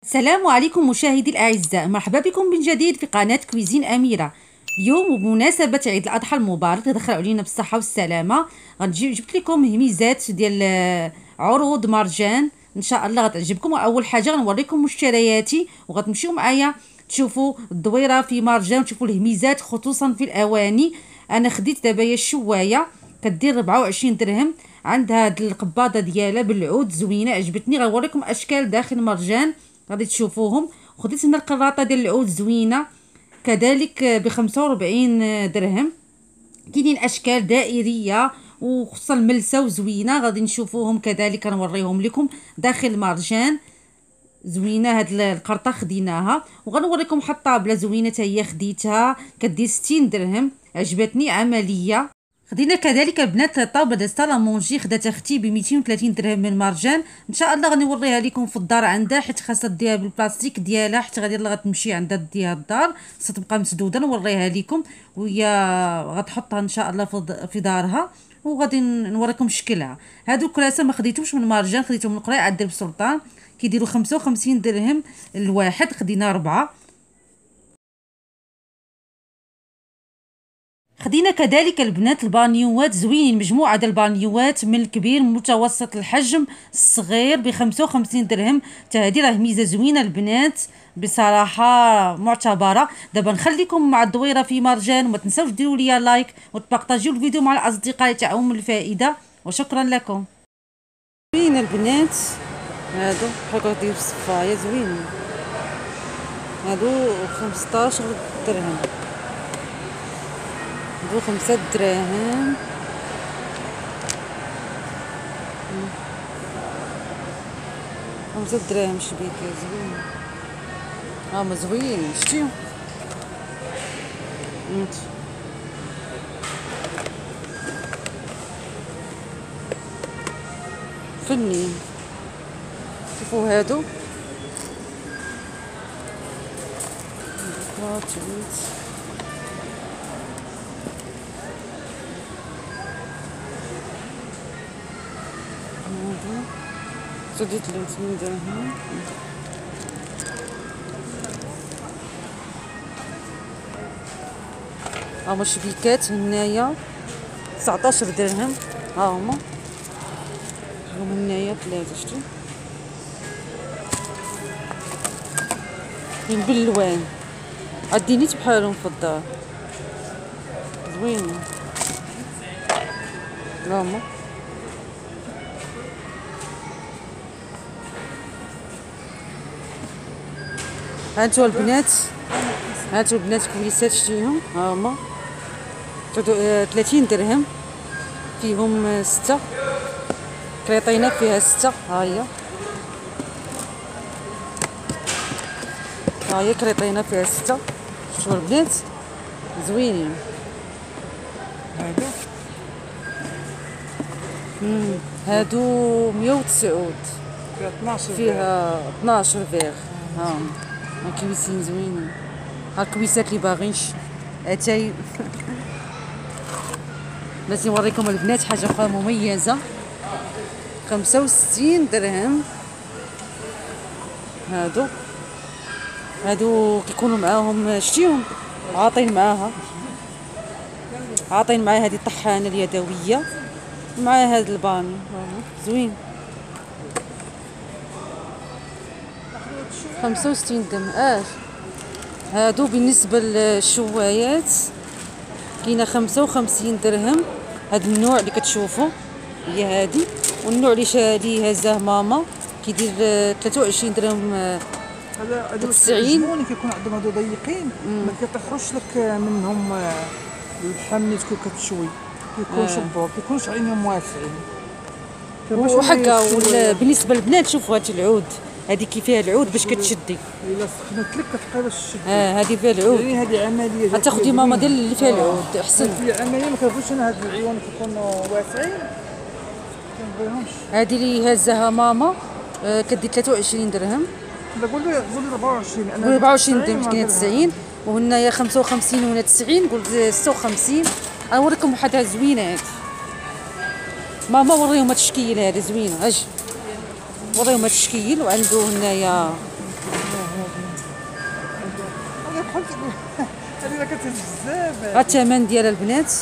السلام عليكم مشاهدي الأعزاء، مرحبا بكم من جديد في قناة كويزين أميرة. اليوم وبمناسبة عيد الأضحى المبارك تدخل علينا بالصحة والسلامة، جبت لكم هميزات ديال عروض مرجان ان شاء الله غتعجبكم. واول حاجه غنوريكم مشترياتي وغتمشيو معايا تشوفوا الدويره في مرجان وتشوفوا الهميزات خصوصا في الاواني. انا خديت دابا هي الشوايه كدير 24 درهم، عندها هاد القباضه ديالها بالعود زوينه عجبتني. غنوريكم اشكال داخل مرجان غادي تشوفوهم. وخديت هنا القراطه ديال العود زوينه كذلك ب 45 درهم. كاينين اشكال دائريه وخصوصا الملسه وزوينه غادي نشوفوهم كذلك نوريهم لكم داخل مرجان زوينه. هاد القرطه خديناها وغنوريكم واحد الطابله زوينه حتى هي خديتها كدير 60 درهم عجبتني عمليه. خدينا كذلك البنات طاوله ديال سالامونجي خدات اختي ب 230 درهم من مرجان. ان شاء الله غنوريها لكم في الدار عندها حيت خاصها ديها بالبلاستيك ديالها حيت غادي غتمشي عندها ديها الدار ستبقى مسدوده. نوريها لكم وهي غتحطها ان شاء الله في دارها وغادي نوريكم شكلها. هادو كراسه ما خديتوش من مرجان، خديتهم من قريعه درب سلطان كيديروا 55 درهم الواحد، خدينا 4. خدينا كذلك البنات البانيوات زوينين، مجموعه ديال البانيوات من الكبير متوسط الحجم الصغير ب 55 درهم. حتى هذه راه ميزه زوينه البنات بصراحه معتبره. دابا نخليكم مع الدويره في مرجان وما تنساوش ديروا لي لايك وتبارطاجيو الفيديو مع الاصدقاء تعاهم الفائده وشكرا لكم. زوين البنات هادو بحال كدير الصفايه زوين، هادو 15 درهم، هادو 5 دراهم، 5 دراهم شبيكه زوين. هما زوين شتيو فنين. شوفوا هادو زدت لهم 8 درهم. هما شبيكات هنايا 19 درهم. ها هما هنايا 3 شتي بالالوان عندي نيت بحالهم في الدار زوينين. هما هانتو البنات، هانتو البنات كويسات شتيهم ها هما 30 درهم فيهم 6 كريطينات فيها 6. ها هي كريطينه فيها 6. شوفوا البنات زوينين هادو 109 فيها 12 فيغ. ها الكويسين زوينين، ها الكويسات اللي باغينش اتاي. بس نوريكم البنات حاجه اخرى مميزه 65 درهم. هادو كيكونوا معاهم شتيهم عاطين معاها هذه الطحانه اليدويه مع هذا الباني زوين 65 درهم. هادو بالنسبه للشوايات كاينه 55 درهم. هاد النوع اللي كتشوفوا هي هادي، والنوع اللي هزاه ماما كيدير 23 درهم. هادو الزبون كيكون عندهم هادو ضيقين ما كيطيحوش لك منهم الحم اللي تكون كتشوي كيكون شبور كيكونش عينهم واسعين وحقا. بالنسبه للبنات شوفوا هاد العود هذه كي فيها العود باش كتشدي الا سخنت لك كتبقى باش تشدي. هذه فيها العود، يعني هذه عمليه غتاخدي ماما ديال اللي فيها العود احسن. هذه عمليه ما كنبغيش انا هاد العيون كيكونوا واسعين كنبغيهمش. هذه اللي هزاها ماما كدير 23 درهم. قول لي 24. انا 24 درهم كاينه 90 وهنايا 55 وهنا 90 قلت 56. غنوريكم وحده زوينه هذه ماما. وريهم هاد الشكيل هذا زوينه. اجي وريهم هاد الشكيل وعنده هنايا هذه راه كتهز بزاف. ها الثمن ديالها البنات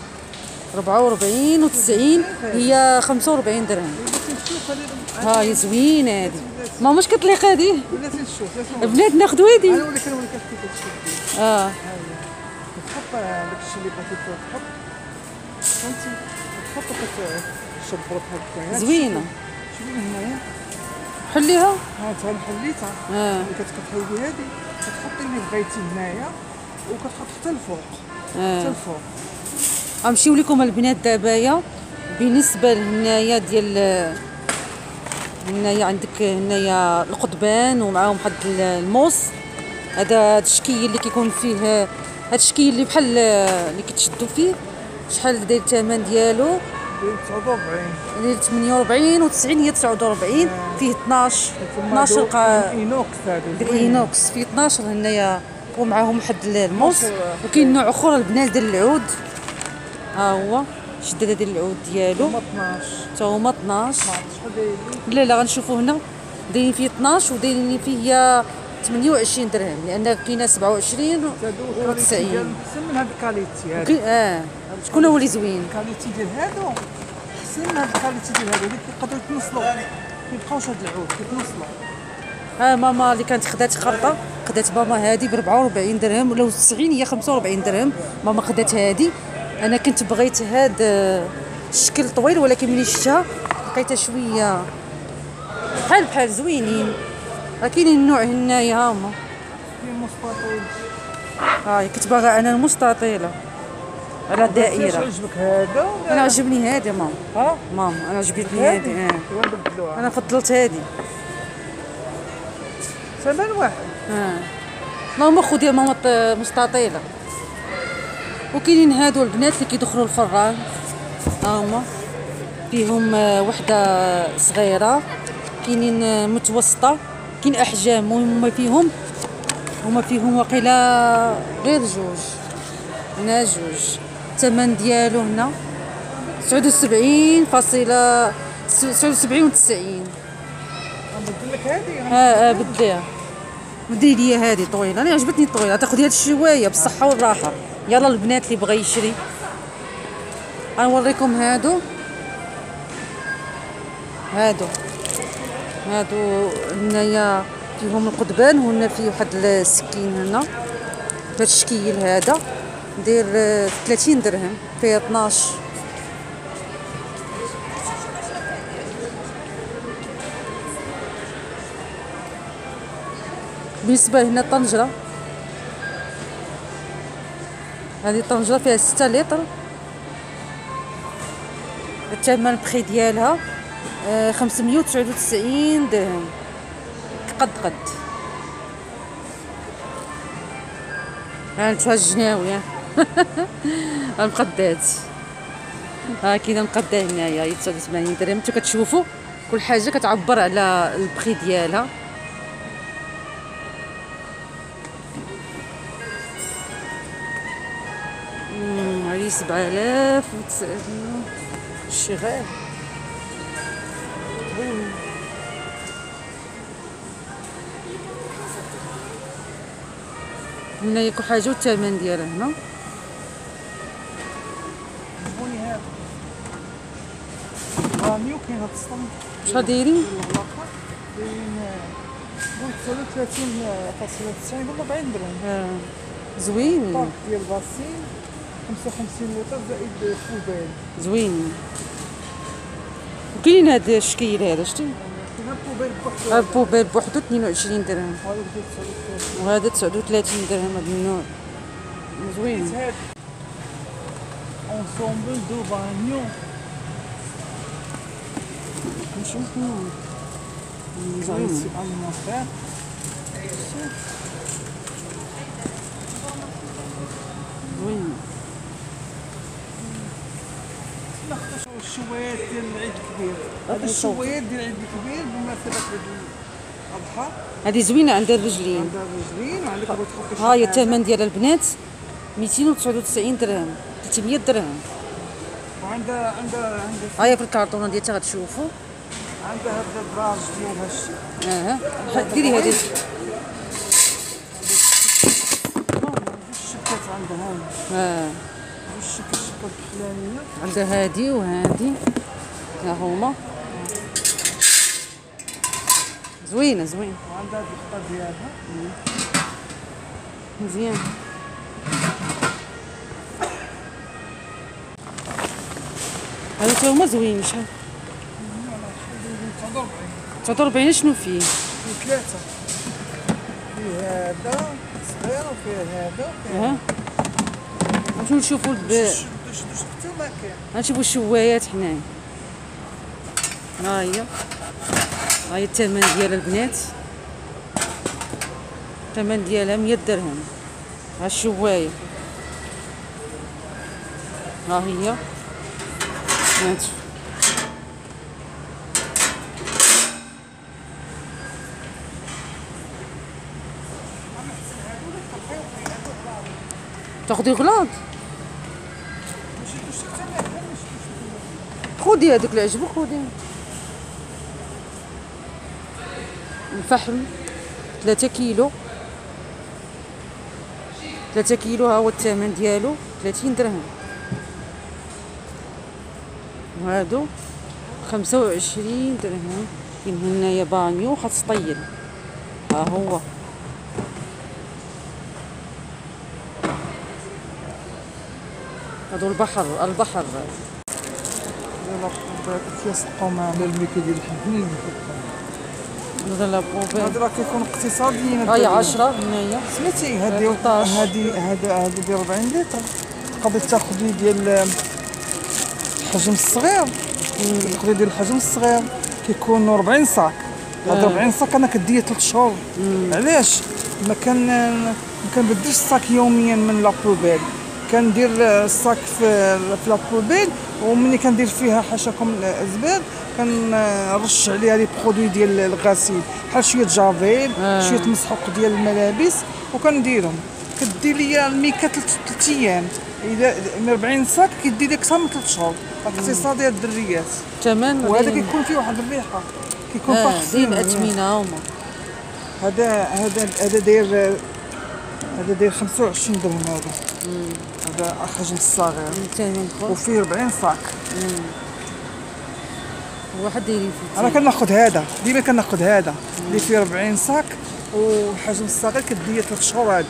44 و90، هي 45 درهم. نشوف ها هي زوينه هذه، ما مش كتليق هذه بلاتي نشوف البنات، ناخذوا هذه. انا نوريك كيف كتشد. تحط داك الشيء اللي بغيتي تحط فهمتي، تحط كتشبر بحال هكا زوينه. شوفي هنايا حليها ها انت حليتها. ملي كتحيدي هذه كتحطي اللي بغيتي هنايا وكتحط حتى الفوق. حتى الفوق. غنمشيو لكم البنات دابايا بالنسبه لهنايا ديال هنايا عندك هنايا القضبان ومعاهم واحد الموس. هذا الشكيل اللي كيكون فيه، هذا الشكيل اللي بحال اللي كتشدوا فيه. شحال داير الثمن ديالو؟ داير 49. داير 48 و90، هي 49. فيه 12 اينوكس. هذا الاينوكس فيه 12 هنايا، ومعاهم واحد الموس. وكاين نوع اخر البنات ديال العود، ها هو الشداده ديال العود ديالو هما 12. حتى هما 12. شحال دايرين؟ لا غنشوفوا هنا دايرين فيه 12 ودايرين فيه هي 28 درهم، لان كاينه 27 و 90. احسن من هاد الكاليتي هذا. شكون هو اللي زوين؟ الكاليتي ديال هادو احسن من هاد الكاليتي ديال هادو اللي كيقدروا يتنصلوا، كيبقاوش هاد العود كيتنصلوا. ماما اللي كانت خدات خرطه، خدات ماما هذه ب 44 درهم ولا 90، هي 45 درهم. ماما خدات هذه. انا كنت بغيت هاد الشكل طويل، ولكن ملي شفتها لقيتها شويه بحال زوينين. كاينين النوع هنايا، هما كاين مستطيل. هاي كنت باغا انا المستطيله على الدائره. عجبك هذا؟ انا عجبني هذه ماما. ماما انا عجبتني هذه. انا فضلت هذه. ثمن واحد. ماما خذي ماما مستطيله. وكاينين هادو البنات اللي كيدخلوا الفران، هما فيهم وحده صغيره، كاينين متوسطه، كاين احجام. هما فيهم وقيله غير جوج. هنا جوج. الثمن ديالو هنا 79 فاصله 79 و90. نبدل لك هذه. بديها. بدي لي هذه طويله، انا عجبتني الطويله. تاخذي هاد الشوايه بالصحه والراحه. يلا البنات اللي بغى يشري، غنوريكم هادو هنايا فيهم القضبان، وهنا فيه واحد السكين هنا بهذا الشكل هذا داير 30 درهم، فيه 12. بالنسبه هنا الطنجره، هذه الطنجره فيها 6 لتر. الثمن البخي ديالها 599 درهم. قد هانتو الجناوي المقدات. كاينه مقده هنايا هي 89 درهم. نتو كتشوفوا كل حاجه كتعبر على البخي ديالها. هذه 7900 شي غير. هنايا كل حاجه والثمن ديالها هنا. عجبوني هذا راميو. كاين هاد الصنف شحال دايرين؟ دايرين 39.90 ولا 40 درهم. زوين. طاق ديال باسين 55 لتر زائد فوبال. زوين. وكاين هذا الشكل هذا شتي؟ كاين البوبيل بوحدو. البوبيل بوحدو 22 درهم، وهذا 39 درهم. هذا النوع زوين. انسومبل دو بانيو. نشوفو زوين. سي المونتير. زوين. الشوايات ديال العيد الكبير. هذا الشوايات ديال العيد الكبير بمناسبة عيد الأضحى. هذه زوينه عندها الرجلين. عندها رجلين وعندك بغيت تحطي. ها هي الثمن ديال البنات 299 درهم، 300 درهم. وعندها ها هي في الكارطونه ديالها غتشوفوا. عندها هاد البراج ديال هادشي. ديري هذه عندها هنا الشكل الفلانيه، عندها هادي وهادي ها هما زوينه زوينه، وعندها هاد الخطه ديالها مزيان. هادو تا هما زوينين. شحال 49 شنو فيه؟ فيه ثلاثه، فيه هذا صغير وفيه هذا وفيه نمشيو نشوفو حتى ما كاين. غنشوفو الشوايات حنايا. ها هي الثمن ديالها البنات، الثمن ديالها 100 درهم. ها الشوايه ها هي هاتو. تاخدي غلاط، خدي هذوك اللي عجبوك خدي. الفحم 3 كيلو، 3 كيلو ها هو الثمن ديالو 30 درهم. وهادو 25 درهم. كاين هنايا بانيو خاص طيب. ها هو هادو البحر كيس القمامه الميكا ديال الحبل. هذا لابوبيل هادو راه كيكونوا اقتصاديين. هاي 10 هنايا سمعتي هادي 13. هادي ديال 40 لتر. تقدري تاخدي ديال الحجم الصغير، تقدري ديال الحجم الصغير كيكونوا 40 صاك. هاد 40 صاك انا كدير 3 شهور. علاش ما كنبدلش الصاك يوميا من لابوبيل، كندير الصاك في لابوبيل، ومني كندير فيها حاشاكم الزبال كنرش عليها لي برودوي ديال الغسيل بحال شويه جافيل شويه مسحوق ديال الملابس وكنديرهم. كدير ليا الميكا 3 ايام. اذا من 40 صاك كيدير لك اكثر من 3 شهور. اقتصادي الدريات تمام. وهذا كيكون فيه واحد الريحه كيكون طاح ديما اثمنه هما. هذا داير 25 درهم. هذا الحجم الصغير وفيه 40 صاك. واحد دايرين فيه. انا كناخذ هذا ديما، كناخذ هذا اللي فيه 40 صاك والحجم الصغير كدير 3 شهور. هادي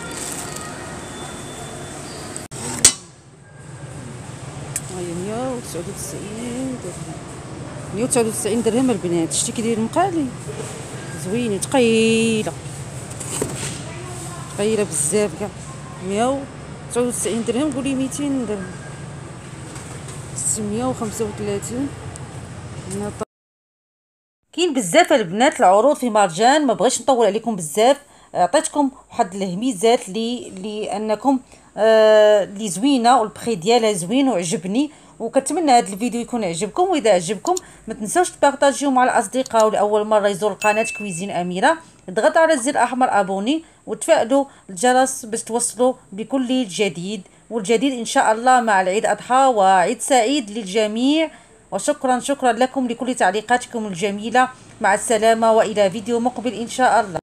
هي 199 درهم. 199 درهم البنات. شتي كيدير مقالي زوينين، ثقيله بزاف كاع. 199 درهم. قولي 200 درهم. 635. كاين بزاف البنات العروض في مارجان. ما بغيتش نطول عليكم بزاف، عطيتكم واحد الهميزات لانكم اللي زوينه والبخي ديالها زوين وعجبني، وكنتمنى هذا الفيديو يكون عجبكم. واذا عجبكم ما تنساوش تبارطاجيو مع الاصدقاء، ولاول مره يزور قناه كويزين اميره اضغطوا على الزر الاحمر ابوني وتفعلوا الجرس باش توصلوا بكل جديد، والجديد ان شاء الله مع العيد الاضحى. وعيد سعيد للجميع، وشكرا لكم لكل تعليقاتكم الجميله. مع السلامه والى فيديو مقبل ان شاء الله.